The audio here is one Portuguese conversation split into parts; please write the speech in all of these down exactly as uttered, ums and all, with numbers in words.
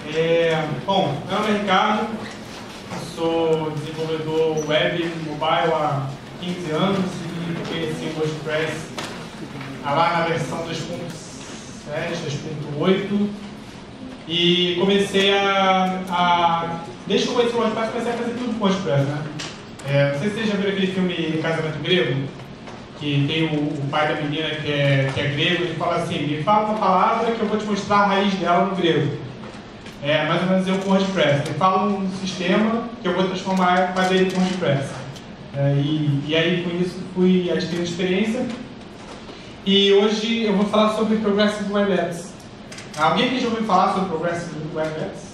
É, bom, meu nome é Ricardo, sou desenvolvedor web mobile há quinze anos e conheci o WordPress lá na versão dois ponto sete, dois ponto oito e comecei a, a... Desde que eu conheci o WordPress, comecei a fazer tudo com o WordPress, né? É, não sei se vocês já viram aquele filme Casamento Grego, que tem o, o pai da menina que é, que é grego, ele fala assim: me fala uma palavra que eu vou te mostrar a raiz dela no grego. É mais ou menos eu com o WordPress. Ele fala um sistema que eu vou transformar, fazer ele com o WordPress. É, e, e aí com isso fui adquirindo experiência. E hoje eu vou falar sobre Progressive Web Apps. Alguém aqui já ouviu falar sobre Progressive Web Apps?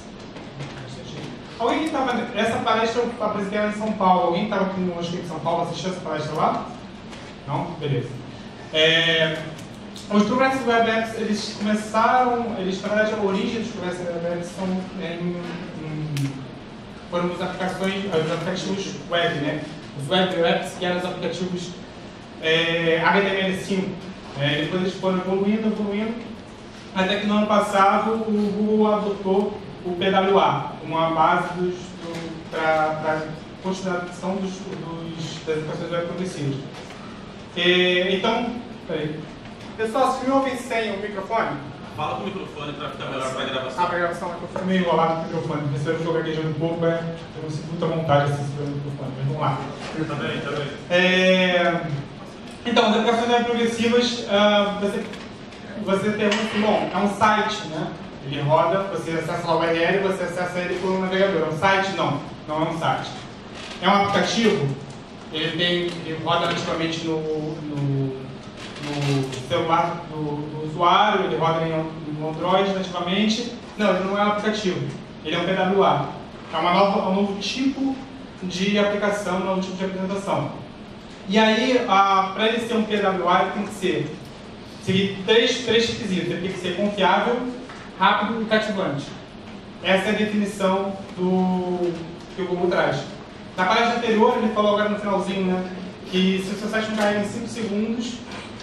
Alguém que estava... Essa palestra eu apresentei ela em São Paulo. Alguém estava aqui no Hoje em São Paulo assistiu essa palestra lá? Não? Beleza. É, os Progressive Web Apps, eles começaram, eles, na verdade, a origem dos Progressive Web Apps são, é, em, em, foram os aplicações, os aplicativos web, né? Os Web Apps, que eram os aplicativos é, H T M L cinco. É, depois eles foram evoluindo, evoluindo, até que no ano passado o Google adotou o P W A, uma base do, para a continuação dos, dos, das aplicações web progressivas. É, então, peraí. Pessoal, se me ouvem sem o microfone? Fala com o microfone para ficar melhor para a gravação. Ah, para a gravação, eu fico meio enrolado com o microfone. Se eu estou gaguejando um pouco, é, eu não sinto muita vontade assim, segurando o microfone, mas vamos lá. Tá bem, tá bem. É, então, as aplicações web progressivas, uh, você, você tem um, bom, é um site, né? Ele roda, você acessa lá o U R L, você acessa ele por um navegador. É um site? Não, não é um site. É um aplicativo, ele, tem, ele roda nativamente no, no, no celular do, do usuário, ele roda no Android nativamente. Não, ele não é um aplicativo, ele é um P W A. É uma nova, é um novo tipo de aplicação, um novo tipo de apresentação. E aí, para ele ser um P W A, ele tem que ser, seguir três, três requisitos. Ele tem que ser confiável, rápido e cativante. Essa é a definição do, que o Google traz. Na palestra anterior, ele falou agora no finalzinho, né, que se o seu site não carrega em cinco segundos,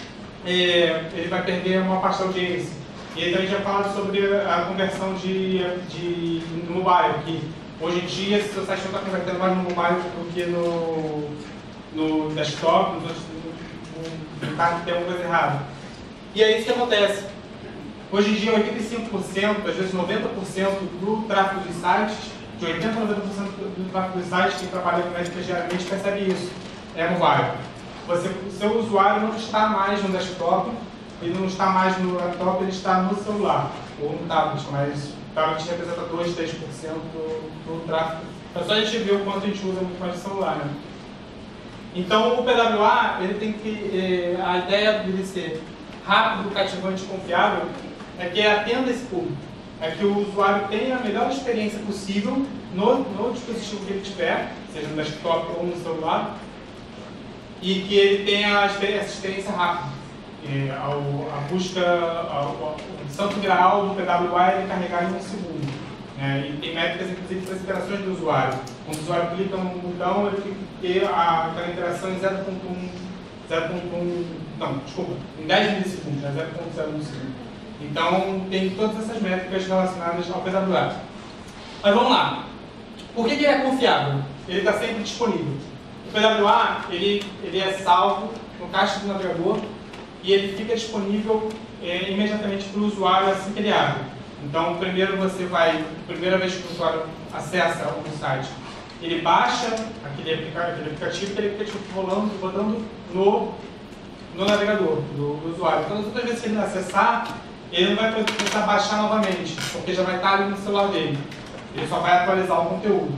é, ele vai perder uma parte da audiência. E ele também já fala sobre a conversão de, de, de mobile, que hoje em dia, se o seu site não está convertendo mais no mobile do que no, no desktop, no, no, no carro, tem alguma coisa errada. E é isso que acontece. Hoje em dia, oitenta e cinco por cento, às vezes noventa por cento do tráfego dos sites, de oitenta a noventa por cento do tráfego dos sites, quem trabalha com métricas diariamente percebe isso. É mobile. Você, o seu usuário não está mais no desktop, ele não está mais no laptop, ele está no celular, ou no tablet, mas o tablet representa dois, três por cento do, do tráfego. É só a gente ver o quanto a gente usa muito mais o celular, né? Então, o P W A, ele tem que, eh, a ideia dele ser rápido, cativante e confiável, é que atenda esse público. É que o usuário tenha a melhor experiência possível no, no dispositivo que ele tiver, seja no desktop ou no celular, e que ele tenha essa experiência rápida. E a, a busca, a, o santo grau do P W A é carregar em um segundo. É, e tem métricas, inclusive, para as interações do usuário. Quando o usuário clica no botão, ele tem que ter a, aquela interação em zero ponto um, não, desculpa, em dez milissegundos, né, zero ponto zero um segundo. Então, tem todas essas métricas relacionadas ao P W A. Mas vamos lá. Por que, que ele é confiável? Ele está sempre disponível. O P W A, ele, ele é salvo no cache do navegador e ele fica disponível é, imediatamente para o usuário assim que ele abre. Então, primeiro você vai, primeira vez que o usuário acessa o site, ele baixa aquele aplicativo, aquele aplicativo, aquele aplicativo rolando, rodando no, no navegador do, do usuário. Então, as outras vezes que ele acessar, ele não vai precisar baixar novamente, porque já vai estar ali no celular dele. Ele só vai atualizar o conteúdo.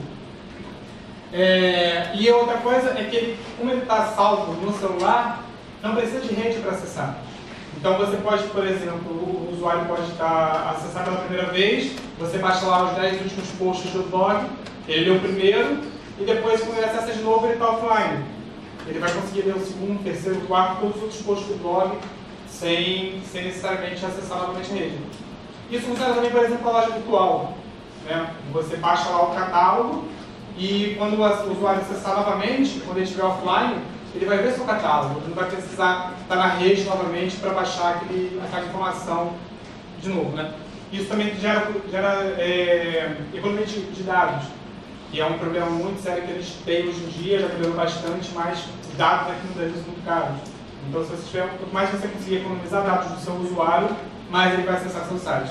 É, e a outra coisa é que, ele, como ele está salvo no celular, não precisa de rede para acessar. Então você pode, por exemplo, o usuário pode estar acessando pela primeira vez, você baixa lá os dez últimos posts do blog, ele lê o primeiro, e depois, quando ele acessa de novo, ele está offline. Ele vai conseguir ler o segundo, terceiro, quarto, todos os outros posts do blog, sem, sem necessariamente acessar novamente a rede. Isso funciona também, por exemplo, a loja virtual. Né? Você baixa lá o catálogo e quando o usuário acessar novamente, quando ele estiver offline, ele vai ver seu catálogo. Ele não vai precisar estar na rede novamente para baixar aquele, aquela informação de novo. Né? isso também gera, gera é, economia de, de dados, que é um problema muito sério que eles têm hoje em dia, já melhorou bastante, mas os dados aqui no Brasil são muito caros. Então, se você tiver, quanto mais você conseguir economizar dados do seu usuário, mais ele vai acessar seu site.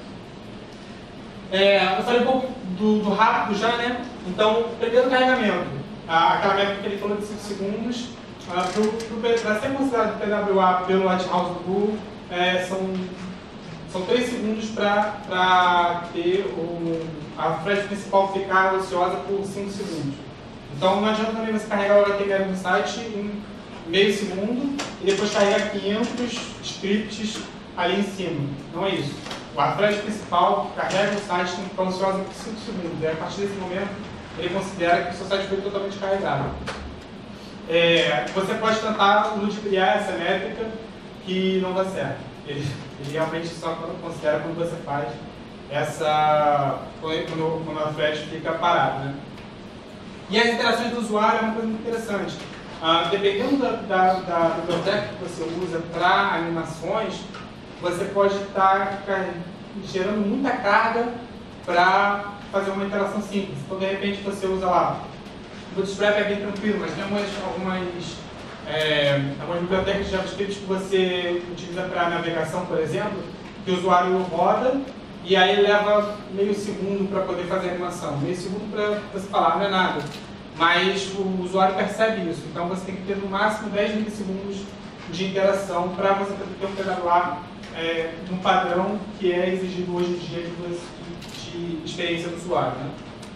É, eu falei um pouco do, do rápido já, né? Então, primeiro carregamento. Ah, aquela métrica que ele falou de cinco segundos. Ah, para ser considerado P W A pelo Lighthouse do Google, é, são, são três segundos para ter o, a thread principal ficar ociosa por cinco segundos. Então, não adianta também você carregar o H T M L no site em meio segundo e depois carregar quinhentos scripts ali em cima. Não é isso. A thread principal carrega o site tem que ficar ociosa por cinco segundos. E a partir desse momento, ele considera que o seu site foi totalmente carregado. É, você pode tentar ludibriar essa métrica que não dá certo. Ele, ele realmente só considera quando você faz essa. quando, quando a thread fica parada. Né? E as interações do usuário é uma coisa muito interessante. Ah, dependendo da, da, da biblioteca que você usa para animações, você pode estar gerando muita carga para fazer uma interação simples. Então, de repente, você usa lá. O Bootstrap é bem tranquilo, mas tem algumas, algumas, é, algumas bibliotecas de JavaScript que você utiliza para navegação, por exemplo, que o usuário roda e aí leva meio segundo para poder fazer a animação. Meio segundo para você falar, não é nada. Mas o usuário percebe isso. Então, você tem que ter no máximo dez milissegundos de interação para você ter um P W A é, no padrão que é exigido hoje em dia de, de experiência do usuário. Né?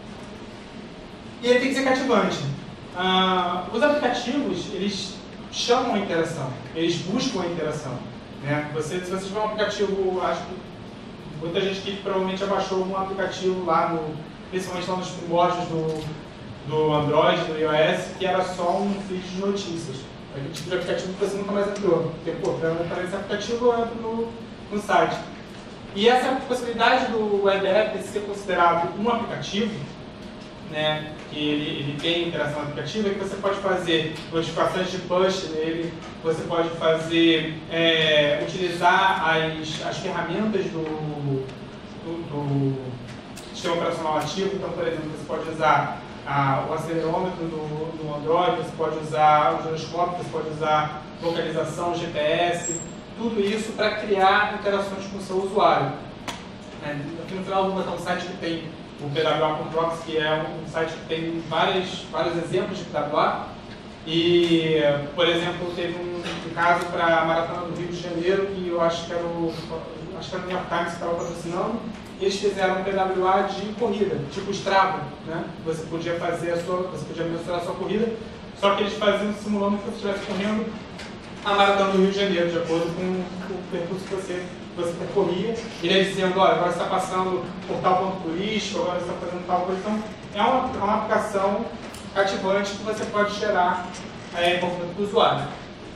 E ele tem que ser cativante. Ah, os aplicativos, eles chamam a interação, eles buscam a interação. Né? Você, se você tiver um aplicativo, acho que muita gente que provavelmente já baixou um aplicativo lá, no, principalmente lá nos primórdios do, do Android, do iOS, que era só um feed de notícias. Aquele tipo de aplicativo que você nunca mais entrou. Porque, pô, para entrar nesse aplicativo, eu entro no, no site. E essa possibilidade do web app ser considerado um aplicativo, né, que ele, ele tem interação aplicativa, que você pode fazer notificações de push nele, você pode fazer, é, utilizar as, as ferramentas do, do, do sistema operacional ativo. Então, por exemplo, você pode usar ah, o acelerômetro do, do Android, você pode usar o giroscópio, você pode usar localização, G P S, tudo isso para criar interações com o seu usuário. É, aqui no final eu vou botar um site que tem o P W A ponto rocks, que é um site que tem vários, vários exemplos de P W A. E, por exemplo, teve um, um caso para a Maratona do Rio de Janeiro, que eu acho que era o, acho que era o New York Times que estava patrocinando. Eles fizeram um P W A de corrida, tipo Strava, né? Você podia fazer a sua, você podia mensurar a sua corrida, só que eles faziam simulando que você estivesse correndo a Maratona do Rio de Janeiro, de acordo com o percurso que você você percorria, e ele dizendo, olha, agora você está passando por tal ponto turístico, agora você está fazendo tal coisa. Então, é uma, é uma aplicação cativante que você pode gerar é, envolvimento do usuário.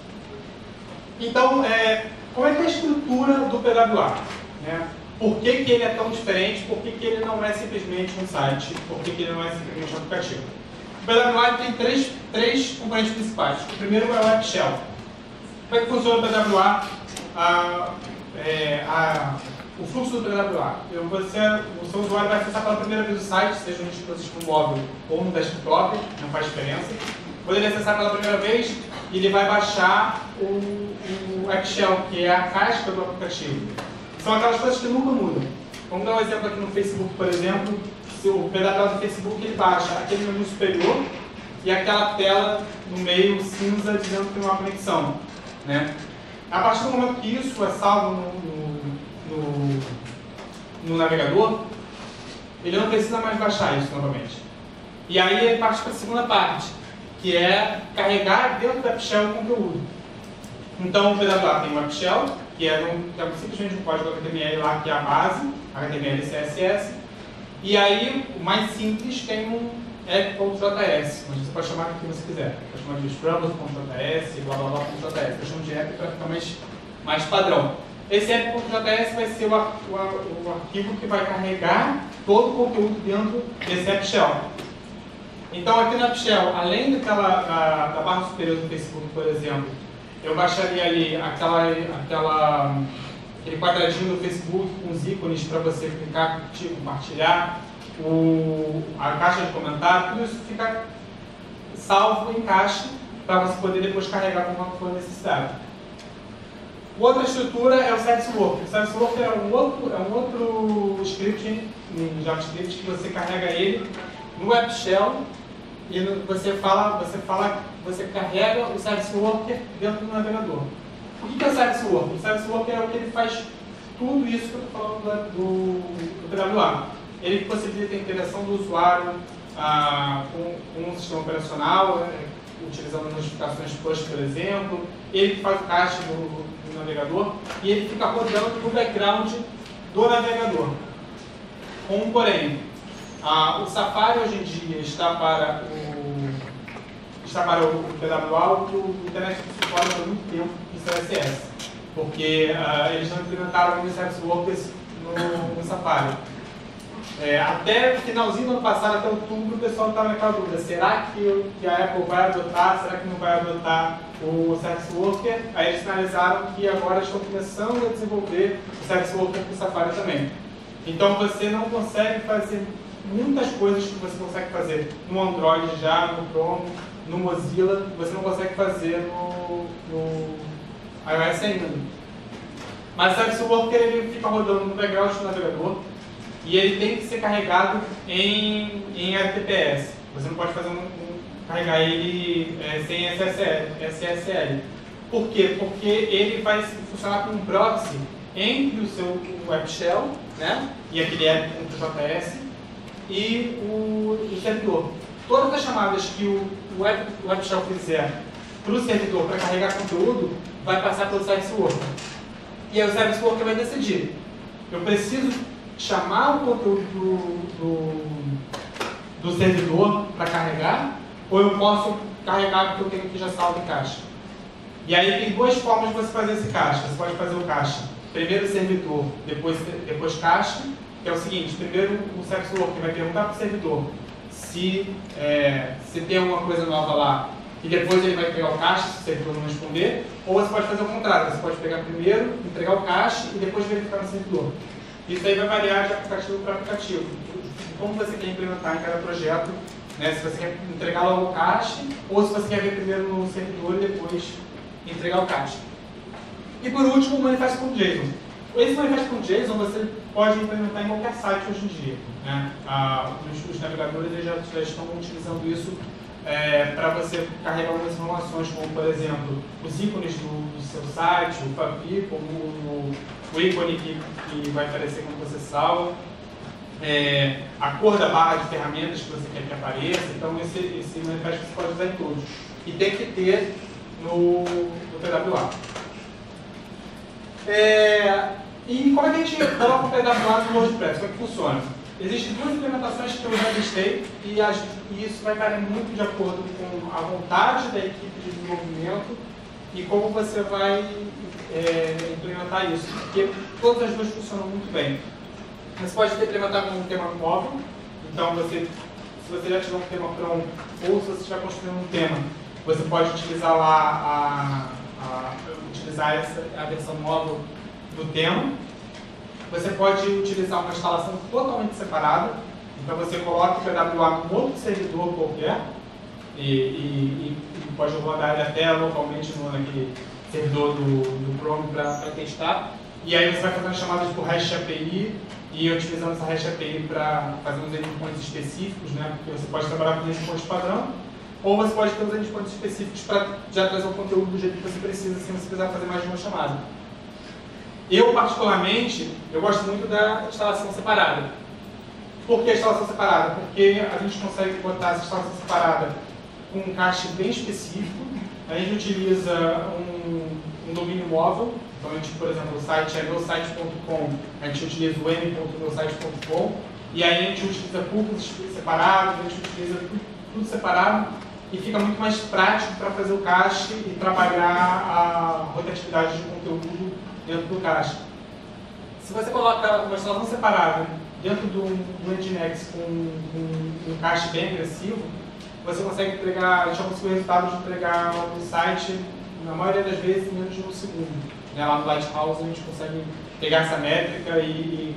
Então, é, como é que é a estrutura do P W A? Né? Por que, que ele é tão diferente? Por que, que ele não é simplesmente um site? Por que, que ele não é simplesmente um aplicativo? O P W A tem três, três componentes principais. O primeiro é o Web Shell. Como é que funciona o P W A? Ah, É, a, o fluxo do P W A. Eu, você, o seu usuário vai acessar pela primeira vez o site, seja no dispositivo móvel ou no desktop, não faz diferença. Quando ele acessar pela primeira vez, ele vai baixar o, o Excel, que é a casca do aplicativo. São aquelas coisas que nunca mudam. Vamos dar um exemplo aqui no Facebook, por exemplo. Se o P W A do Facebook ele baixa aquele menu superior e aquela tela no meio cinza dizendo que tem uma conexão. Né? A partir do momento que isso é salvo no, no, no, no navegador, ele não precisa mais baixar isso novamente. E aí ele parte para a segunda parte, que é carregar dentro da AppShell o conteúdo. Então o P W A tem o AppShell, que é, um, que é simplesmente um código H T M L lá, que é a base, H T M L e C S S. E aí, o mais simples, tem um app.js, mas você pode chamar do que você quiser. Pode chamar de scrubble.js, blá blá blá.js. Eu chamo de app para ficar mais, mais padrão. Esse app.js vai ser o, o, o arquivo que vai carregar todo o conteúdo dentro desse app shell. Então, aqui no app shell, além daquela, da, da barra superior do Facebook, por exemplo, eu baixaria ali aquela, aquela aquele quadradinho do Facebook com os ícones para você clicar, curtir, compartilhar, o, a caixa de comentário, tudo isso fica salvo em caixa para você poder depois carregar quando for necessário. Outra estrutura é o Service Worker. O Service Worker é um outro, é um outro script em JavaScript que você carrega ele no Web Shell e no, você fala, você fala, você carrega o Service Worker dentro do navegador. O que é o Service Worker? O Service Worker é o que ele faz tudo isso que eu estou falando do, do P W A. Ele possibilita a interação do usuário ah, com, com um sistema operacional, né, utilizando notificações push, por exemplo. Ele que faz o cache do, do navegador e ele fica rodando no background do navegador. Com um porém, ah, o Safari hoje em dia está para o, está para o P W A, o que o Internet Explorer há muito tempo em C S S, porque ah, eles não implementaram os Service Workers no, no Safari. É, até o finalzinho do ano passado, até outubro, o pessoal estava naquela dúvida: será que, que a Apple vai adotar, será que não vai adotar o Service Worker? Aí eles sinalizaram que agora estão começando a desenvolver o Service Worker para o Safari também. Então você não consegue fazer muitas coisas que você consegue fazer no Android já, no Chrome, no Mozilla, você não consegue fazer no, no iOS ainda. Mas o Service Worker ele fica rodando no background do navegador. E ele tem que ser carregado em, em F T P S. Você não pode fazer um, um, carregar ele é, sem S S L. Por quê? Porque ele vai funcionar como um proxy entre o seu Web Shell, né, e aquele app com o J S e o, o servidor. Todas as chamadas que o Web, o Web Shell fizer para o servidor para carregar conteúdo vai passar pelo Service Worker. E aí o Service Worker vai decidir: eu preciso chamar o conteúdo do, do, do servidor para carregar, ou eu posso carregar porque eu tenho aqui já salvo em caixa. E aí tem duas formas de você fazer esse caixa. Você pode fazer o caixa primeiro servidor, depois, depois caixa, que é o seguinte: primeiro o Service Worker vai perguntar para o servidor se, é, se tem alguma coisa nova lá, e depois ele vai pegar o caixa se o servidor não responder, ou você pode fazer o contrário: você pode pegar primeiro, entregar o caixa e depois verificar no servidor. Isso aí vai variar de aplicativo para aplicativo, como você quer implementar em cada projeto, né? Se você quer entregar logo o cache, ou se você quer ver primeiro no servidor e depois entregar o cache. E por último, o manifest.json. Esse manifest.json você pode implementar em qualquer site hoje em dia, né? Ah, os, os navegadores já, já estão utilizando isso é, para você carregar algumas informações, como por exemplo, os ícones do, do seu site, o favicon, o, o ícone que, que vai aparecer quando você salva, é, a cor da barra de ferramentas que você quer que apareça. Então esse, esse manifesto você pode usar em todos. E tem que ter no, no P W A. É, e como é que a gente coloca o P W A no WordPress? Como é que funciona? Existem duas implementações que eu já testei e, as, e isso vai variar muito de acordo com a vontade da equipe de desenvolvimento e como você vai é, implementar isso, porque todas as duas funcionam muito bem. Você pode implementar com um tema móvel, então você, se você já tiver um tema pronto ou se você estiver construindo um tema, você pode utilizar lá a, a, utilizar essa, a versão móvel do tema. Você pode utilizar uma instalação totalmente separada, então você coloca o P W A num outro servidor qualquer e, e, e pode rodar ele até localmente no, naquele servidor do, do Chrome para testar. E aí você vai fazendo chamadas por REST A P I e utilizando essa REST A P I para fazer uns endpoints específicos, né? Porque você pode trabalhar com endpoints padrão, ou você pode ter uns endpoints específicos para já trazer o conteúdo do jeito que você precisa, sem você precisar fazer mais de uma chamada. Eu, particularmente, eu gosto muito da instalação separada. Por que a instalação separada? Porque a gente consegue botar essa instalação separada com um cache bem específico. A gente utiliza um, um domínio móvel. Então, a gente, por exemplo, o site é meu site ponto com, a gente utiliza o m ponto meu site ponto com, e aí a gente utiliza cookies separados, a gente utiliza tudo, tudo separado, e fica muito mais prático para fazer o cache e trabalhar a rotatividade de conteúdo dentro do cache. Se você coloca uma instalação separada dentro do, do Nginx com, com um cache bem agressivo, você consegue entregar, a gente já conseguiu o resultado de entregar o site, na maioria das vezes, em menos de um segundo. Né? Lá no Lighthouse a gente consegue pegar essa métrica e,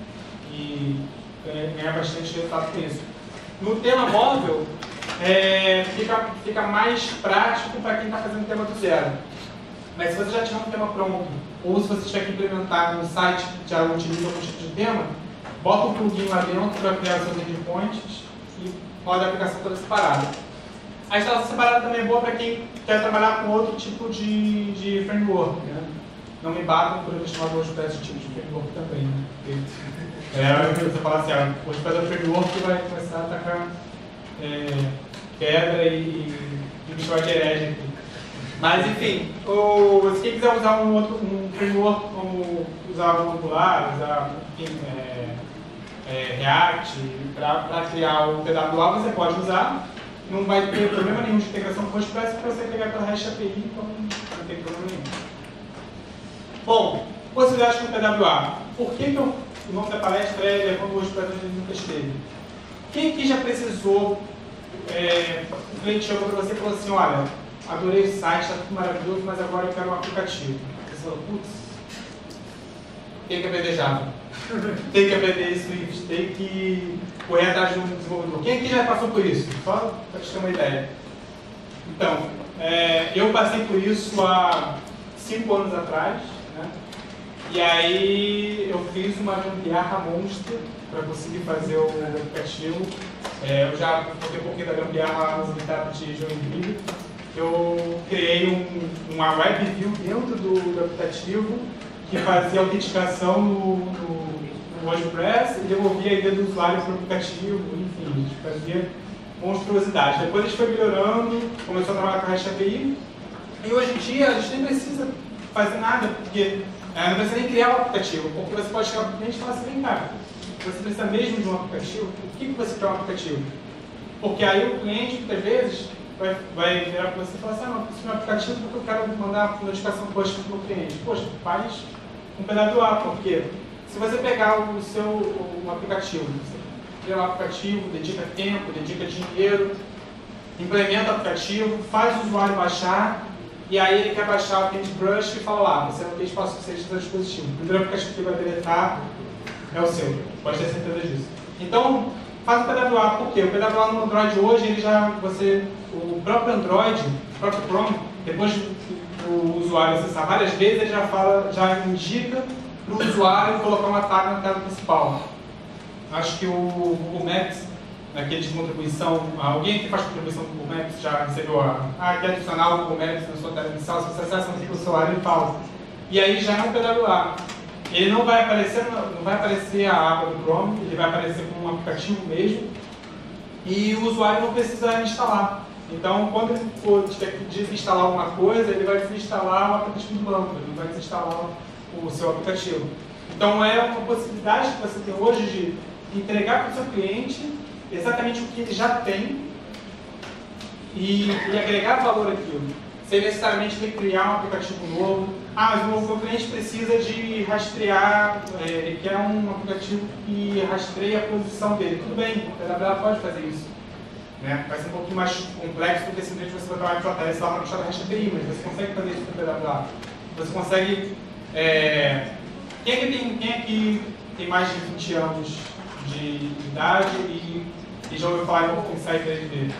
e ganhar bastante resultado com isso. No tema móvel, é, fica, fica mais prático para quem está fazendo tema do zero. Mas se você já tiver um tema pronto, ou se você tiver que implementar um site que já utiliza algum tipo de tema, bota um plugin lá dentro para criar os seus endpoints e roda a aplicação toda separada. A instalação separada também é boa para quem quer trabalhar com outro tipo de, de framework. Né? Não me batam por eu chamar o WordPress de tipo de framework também. Né? Porque, é, você fala assim, ah, o WordPress é um framework que vai começar a atacar é, pedra e, e mistura de herege aqui. Mas enfim, o, se quem quiser usar um outro um framework como usar o Angular, usar enfim, é, é, React para criar o P W A, você pode usar. Não vai ter problema nenhum de integração com o WordPress para você pegar pela REST A P I, então não tem problema nenhum. Bom, possibilidades com o P W A. Por que, que eu, o nome da palestra é Levando o WordPress onde ele nunca esteve? Quem aqui já precisou, é, o cliente chegou para você e falou assim, olha, adorei o site, está tudo maravilhoso, mas agora eu quero um aplicativo. Você falou, putz, tem que aprender Java, tem que aprender Swift, tem que correr atrás de um desenvolvedor. Quem aqui já passou por isso? Só para te ter uma ideia. Então, é, eu passei por isso há cinco anos atrás, né? E aí eu fiz uma gambiarra monstra para conseguir fazer o aplicativo. É, eu já contei um pouquinho da gambiarra nos meetups de Joinville. Eu criei um, uma web view dentro do, do aplicativo que fazia autenticação no, no, no WordPress e devolvia a I D do usuário para o aplicativo, enfim, a gente fazia monstruosidade. Depois a gente foi melhorando, começou a trabalhar com a REST A P I e hoje em dia a gente nem precisa fazer nada, porque é, não precisa nem criar um aplicativo, porque você pode chegar para o cliente e falar assim, vem cá, você precisa mesmo de um aplicativo? Por que, que você quer um aplicativo? Porque aí o cliente, muitas vezes, vai, vai virar para você e falar assim, ah, não, eu preciso de um aplicativo porque eu quero mandar notificação push para o meu cliente. Poxa, faz um P W A, porque se você pegar o seu um aplicativo, você cria um aplicativo, dedica tempo, dedica dinheiro, implementa o aplicativo, faz o usuário baixar, e aí ele quer baixar o Paintbrush e fala lá, você não tem espaço suficiente no seu dispositivo. O primeiro aplicativo que ele vai deletar é o seu, pode ter certeza disso. Então, faz o P W A, por quê? O P W A no Android hoje, ele já, você, o próprio Android, o próprio Chrome, depois o usuário acessar várias vezes, ele já, fala, já indica para o usuário colocar uma tag na tela principal. Acho que o Google Maps, naquele de contribuição, alguém que faz contribuição do Google Maps já recebeu a, ah, quer adicionar o Google Maps na sua tela inicial, se você acessa no celular, ele fala. E aí já é um P W A. Ele não vai aparecer, não vai aparecer a aba do Chrome, ele vai aparecer como um aplicativo mesmo, e o usuário não precisa instalar. Então, quando ele for tiver que desinstalar alguma coisa, ele vai desinstalar o aplicativo do banco, ele não vai desinstalar o seu aplicativo. Então, é uma possibilidade que você tem hoje de entregar para o seu cliente exatamente o que ele já tem e, e agregar valor àquilo, sem necessariamente recriar um aplicativo novo. Ah, mas o meu cliente precisa de rastrear, é, ele quer um aplicativo que rastreie a posição dele. Tudo bem, o P W A pode fazer isso. Né? Vai ser um pouquinho mais complexo do que simplesmente você botar uma J S lá para puxar da REST A P I, mas você consegue fazer isso com o P W A. Você consegue... É... Quem, é que tem, quem é que tem mais de vinte anos de idade e, e já ouviu falar em OpenSite três D?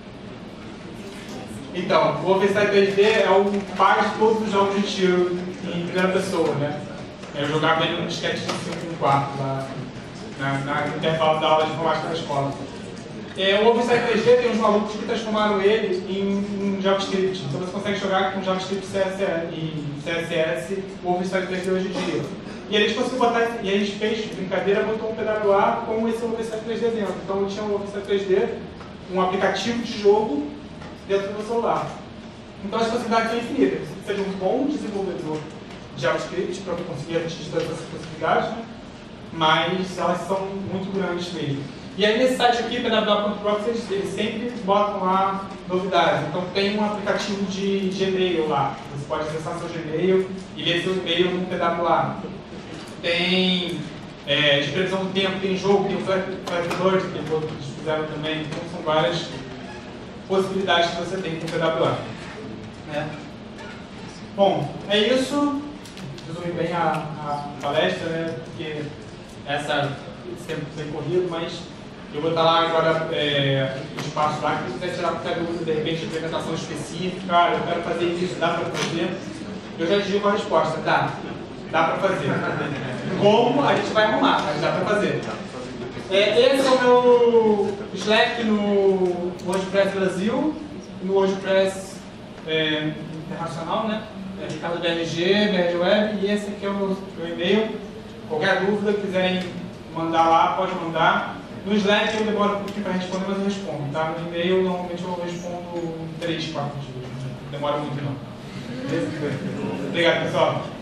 Então, o OpenSite três D é o pai de todos os jogos de tiro em primeira pessoa, né? Eu jogava ele no disquete de cinco no quarto, lá, na, na intervalo da aula de informática da escola. É, o OpenSite três D tem uns malucos que transformaram ele em, em JavaScript. Então você consegue jogar com JavaScript C S S, e C S S o OpenSite três D hoje em dia. E eles conseguiram botar, e a gente fez brincadeira, botou um P W A com esse OpenSite três D dentro. Então tinha um OpenSite três D, um aplicativo de jogo dentro do celular. Então as possibilidades são infinitas. Você precisa de um bom desenvolvedor de JavaScript para conseguir atingir todas essas possibilidades, né? Mas elas são muito grandes mesmo. E aí nesse site aqui, P W A ponto proxy, eles, eles sempre botam lá novidades. Então tem um aplicativo de Gmail lá. Você pode acessar seu Gmail e ler seu e-mail no P W A. Tem é, de previsão do tempo, tem jogo, tem o Flash que eles fizeram também. Então são várias possibilidades que você tem com o P W A. Né? Bom, é isso. resumir bem a, a palestra, né? Porque essa, esse tempo foi corrido, mas eu vou estar lá agora, é, no espaço lá, que se quiser tirar qualquer dúvida, de repente, de implementação específica, eu quero fazer isso, dá para fazer? Eu já digo a resposta, dá. Dá para fazer. Como? A gente vai arrumar, mas dá para fazer. É, esse é o meu Slack no WordPress Brasil, no WordPress é, Internacional, né? É, Ricardo B R G, B R G Web, e esse aqui é o meu, meu e-mail. Qualquer dúvida, quiserem mandar lá, pode mandar. No Slack eu demoro um pouquinho para responder, mas eu respondo, tá? No e-mail, normalmente eu respondo em três, quatro dias. Não demora muito, não. Beleza? Obrigado, pessoal.